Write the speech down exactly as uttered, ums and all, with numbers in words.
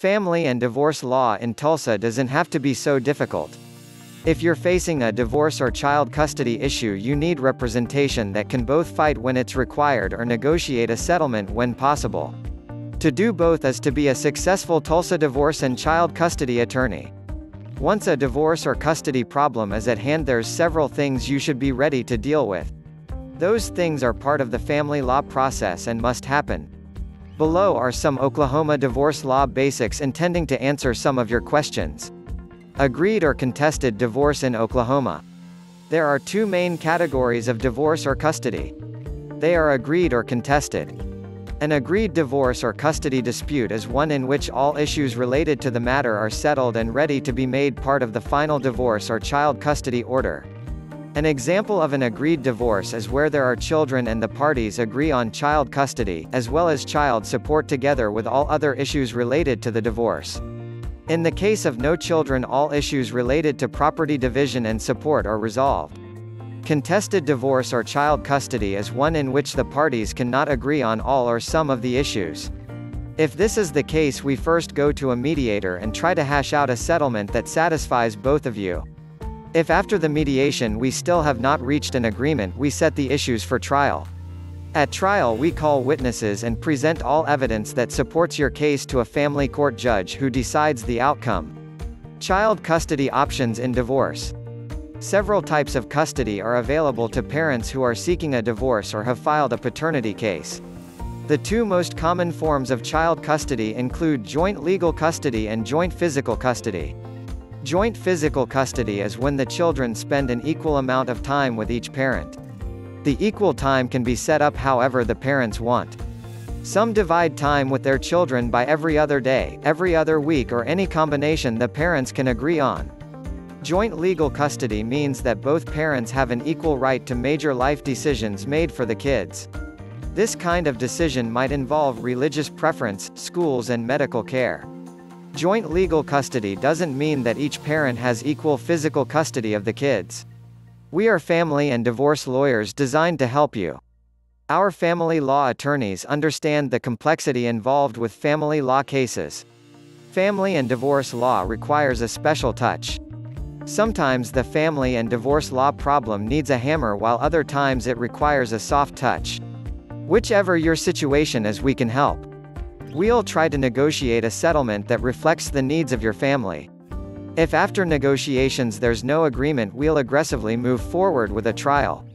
Family and divorce law in Tulsa doesn't have to be so difficult. If you're facing a divorce or child custody issue, you need representation that can both fight when it's required or negotiate a settlement when possible. To do both is to be a successful Tulsa divorce and child custody attorney. Once a divorce or custody problem is at hand, there's several things you should be ready to deal with. Those things are part of the family law process and must happen. Below are some Oklahoma divorce law basics intending to answer some of your questions. Agreed or contested divorce in Oklahoma. There are two main categories of divorce or custody. They are agreed or contested. An agreed divorce or custody dispute is one in which all issues related to the matter are settled and ready to be made part of the final divorce or child custody order. An example of an agreed divorce is where there are children and the parties agree on child custody, as well as child support together with all other issues related to the divorce. In the case of no children, all issues related to property division and support are resolved. Contested divorce or child custody is one in which the parties cannot agree on all or some of the issues. If this is the case, we first go to a mediator and try to hash out a settlement that satisfies both of you. If after the mediation we still have not reached an agreement, we set the issues for trial. At trial, we call witnesses and present all evidence that supports your case to a family court judge who decides the outcome. Child custody options in divorce. Several types of custody are available to parents who are seeking a divorce or have filed a paternity case. The two most common forms of child custody include joint legal custody and joint physical custody. Joint physical custody is when the children spend an equal amount of time with each parent. The equal time can be set up however the parents want. Some divide time with their children by every other day, every other week, or any combination the parents can agree on. Joint legal custody means that both parents have an equal right to major life decisions made for the kids. This kind of decision might involve religious preference, schools, and medical care. Joint legal custody doesn't mean that each parent has equal physical custody of the kids. We are family and divorce lawyers designed to help you. Our family law attorneys understand the complexity involved with family law cases. Family and divorce law requires a special touch. Sometimes the family and divorce law problem needs a hammer, while other times it requires a soft touch. Whichever your situation is, we can help. We'll try to negotiate a settlement that reflects the needs of your family. If after negotiations there's no agreement, we'll aggressively move forward with a trial.